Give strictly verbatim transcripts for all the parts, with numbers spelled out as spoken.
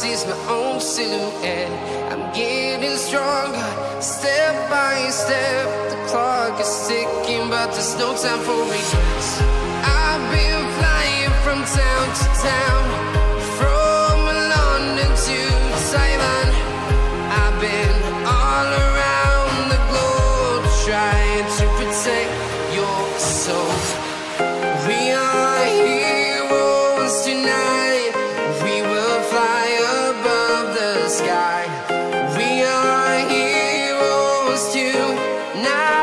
sees my own silhouette. I'm getting stronger, step by step. The clock is ticking, but there's no time for regrets. I've been flying from town to town, from London to Taiwan. I've been all around the globe, trying to protect your soul. We are heroes tonight. We will fly above the sky. We are heroes tonight.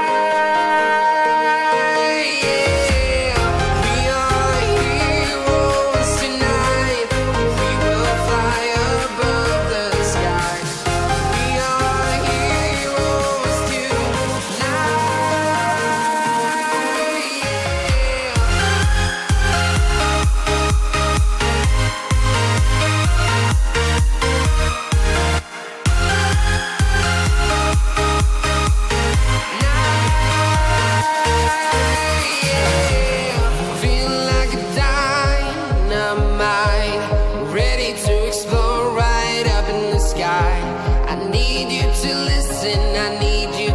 Yeah. We are heroes tonight. We will fly above the sky. We are heroes tonight. Feel like a dynamite, ready to explode right up in the sky. I need you to listen, I need you